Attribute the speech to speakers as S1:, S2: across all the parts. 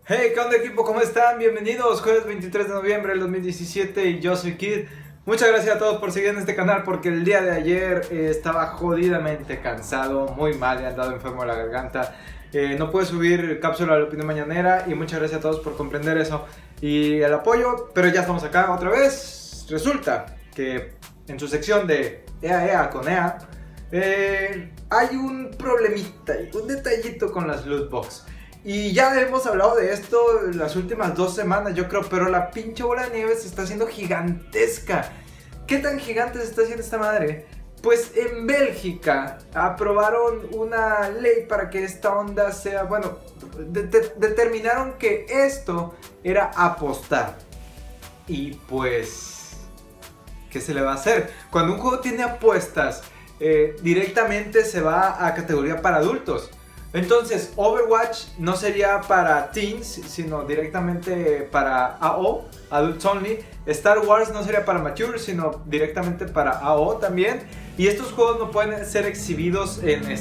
S1: Hey, ¿qué onda equipo? ¿Cómo están? Bienvenidos, jueves 23 de noviembre del 2017 y yo soy Kid. Muchas gracias a todos por seguir en este canal porque el día de ayer estaba jodidamente cansado, muy mal, he andado enfermo de la garganta. No pude subir cápsula de la opinión mañanera y muchas gracias a todos por comprender eso y el apoyo, pero ya estamos acá otra vez. Resulta que en su sección de EA con EA hay un problemita, un detallito con las loot box. Y ya hemos hablado de esto las últimas 2 semanas, yo creo, pero la pinche bola de nieve se está haciendo gigantesca. ¿Qué tan gigante se está haciendo esta madre? Pues en Bélgica aprobaron una ley para que esta onda sea, bueno, determinaron que esto era apostar. Y pues, ¿qué se le va a hacer? Cuando un juego tiene apuestas, directamente se va a categoría para adultos. Entonces, Overwatch no sería para teens, sino directamente para AO, Adults Only. Star Wars no sería para mature, sino directamente para AO también. Y estos juegos no pueden ser exhibidos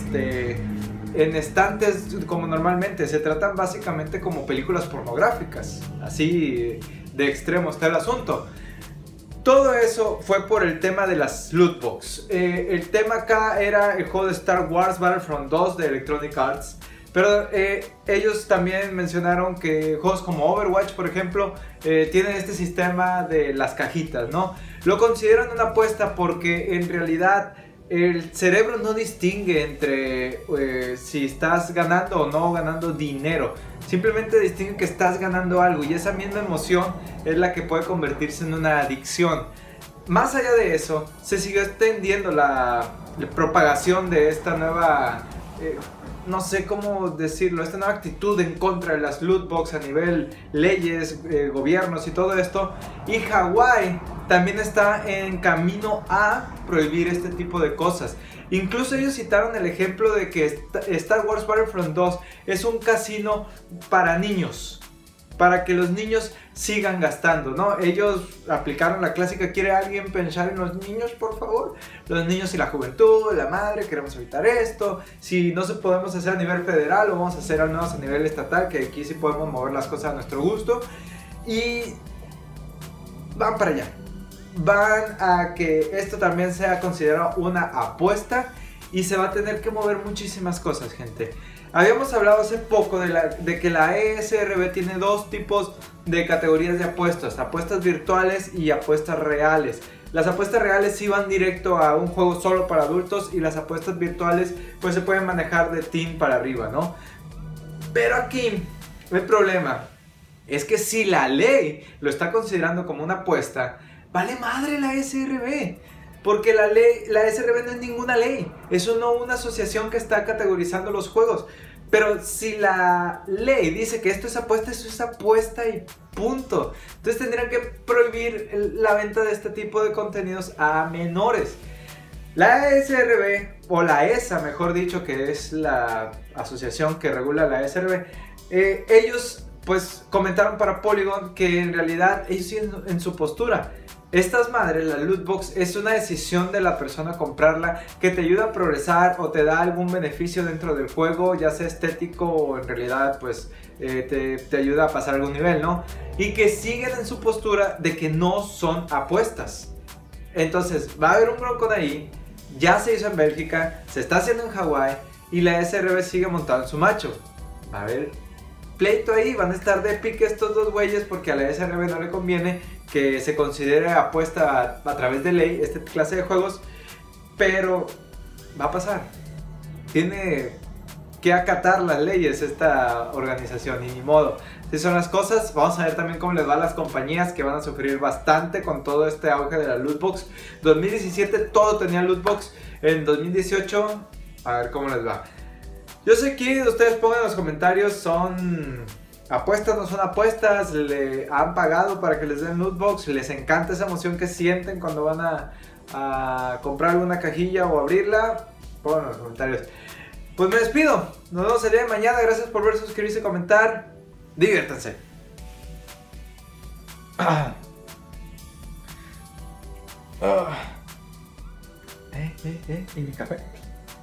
S1: en estantes como normalmente. Se tratan básicamente como películas pornográficas. Así de extremo está el asunto. Todo eso fue por el tema de las loot box. El tema acá era el juego de Star Wars Battlefront 2 de Electronic Arts. Pero ellos también mencionaron que juegos como Overwatch, por ejemplo, tienen este sistema de las cajitas, ¿no? Lo consideran una apuesta porque en realidad el cerebro no distingue entre si estás ganando o no ganando dinero. Simplemente distingue que estás ganando algo y esa misma emoción es la que puede convertirse en una adicción. Más allá de eso, se siguió extendiendo la propagación de esta nueva, no sé cómo decirlo, esta nueva actitud en contra de las loot box a nivel leyes, gobiernos y todo esto. Y Hawái también está en camino a prohibir este tipo de cosas. Incluso ellos citaron el ejemplo de que Star Wars Battlefront 2 es un casino para niños, para que los niños sigan gastando, ¿no? Ellos aplicaron la clásica, ¿quiere alguien pensar en los niños, por favor? Los niños y la juventud, la madre, queremos evitar esto. Si no se podemos hacer a nivel federal, lo vamos a hacer al menos a nivel estatal, que aquí sí podemos mover las cosas a nuestro gusto. Y van para allá. Van a que esto también sea considerado una apuesta y se va a tener que mover muchísimas cosas, gente. Habíamos hablado hace poco de que la ESRB tiene dos tipos de categorías de apuestas: apuestas virtuales y apuestas reales. Las apuestas reales sí van directo a un juego solo para adultos y las apuestas virtuales pues se pueden manejar de teen para arriba, ¿no? Pero aquí el problema es que si la ley lo está considerando como una apuesta, vale madre la SRB. Porque la SRB no es ninguna ley. Es una asociación que está categorizando los juegos. Pero si la ley dice que esto es apuesta, eso es apuesta y punto. Entonces tendrían que prohibir la venta de este tipo de contenidos a menores. La SRB, o la ESA mejor dicho, que es la asociación que regula la SRB, ellos pues comentaron para Polygon que en realidad ellos siguen en su postura. Estas madres, la loot box, es una decisión de la persona comprarla que te ayuda a progresar o te da algún beneficio dentro del juego, ya sea estético o en realidad pues te ayuda a pasar algún nivel, ¿no? Y que siguen en su postura de que no son apuestas. Entonces va a haber un bronco ahí, ya se hizo en Bélgica, se está haciendo en Hawái y la SRB sigue montado en su macho. Va a haber pleito ahí, van a estar de pique estos dos güeyes porque a la SRB no le conviene que se considere apuesta a través de ley esta clase de juegos, pero va a pasar. Tiene que acatar las leyes esta organización y ni modo. Si son las cosas, vamos a ver también cómo les va a las compañías que van a sufrir bastante con todo este auge de la lootbox. 2017 todo tenía lootbox, en 2018 a ver cómo les va. Yo sé que ustedes pongan en los comentarios, ¿son apuestas, no son apuestas? ¿Le han pagado para que les den lootbox? ¿Les encanta esa emoción que sienten cuando van a comprar alguna cajilla o abrirla? Pongan en los comentarios. Pues me despido, nos vemos el día de mañana, gracias por ver, suscribirse y comentar. Diviértanse. ¿Y mi café?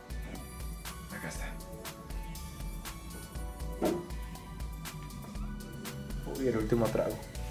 S1: Acá está. y el último trago.